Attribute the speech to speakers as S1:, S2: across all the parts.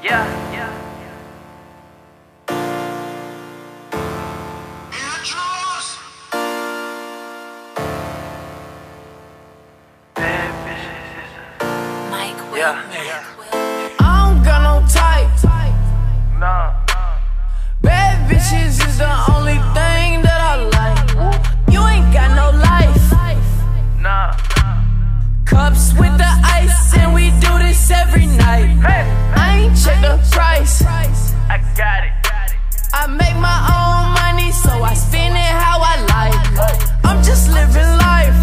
S1: I don't got no type. Bad bitches is the only thing that I like. You ain't got no life. Cups with the ice, and we do this every night. I ain't check the price.
S2: I got it.
S1: I make my own money, so I spend it how I like. I'm just living life.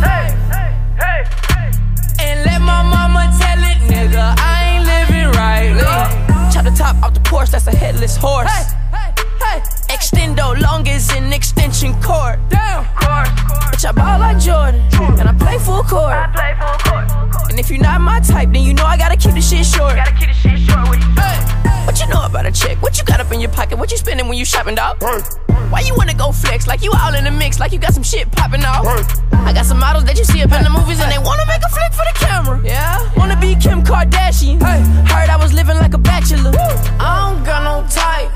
S1: And let my mama tell it, nigga, I ain't living right. Chop the top off the Porsche, that's a headless horse. Extendo long as an extension cord. Damn. Bitch, I ball like Jordan, and I play full court. And if you're not my type, then you know I gotta keep the shit short. What you know about a chick? What you got up in your pocket? What you spending when you shopping, dog? Why you wanna go flex? Like you all in the mix, like you got some shit popping off. I got some models that you see up in the movies, and they wanna make a flick for the camera. Yeah, wanna be Kim Kardashian. Heard I was living like a bachelor. I don't got no type.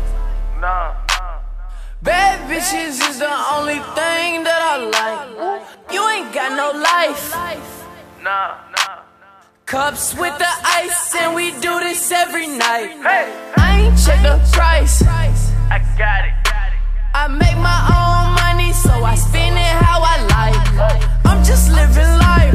S1: Bad bitches is the only thing that I like. You ain't got no life. Cups with the ice, and we do this every night. I ain't check the price.
S2: I got it.
S1: I make my own money, so I spend it how I like. I'm just living life.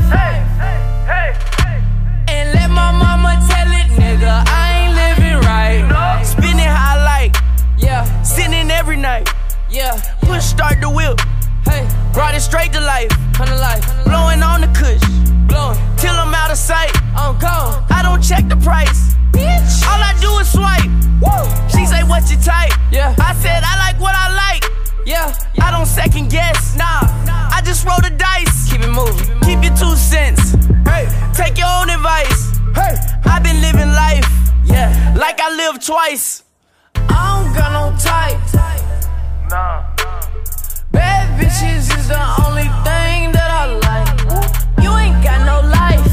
S1: And let my mama tell it, nigga, I ain't living right. Spend it how I like. Yeah, sitting every night. Yeah, push start the whip. Hey, brought it straight to life. Blowing on the kush, blowing till I'm out of sight. I'm gone. I don't check the price, bitch. All I do is swipe. Woo. She say, what's your type? Yeah, I said I like what I like. Yeah, I don't second guess. Nah, I just roll the dice. Keep it moving. Keep your 2 cents. Hey, take your own advice. Hey, I've been living life. Yeah, like I lived twice. I don't got no type. Bad bitches is the only thing that I like. You ain't got no life.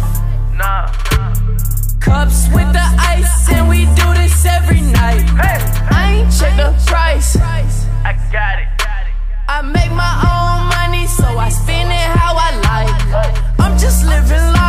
S1: Cups with the ice, and we do this every night. I ain't check the price.
S2: I got it.
S1: I make my own money, so I spend it how I like. I'm just living life.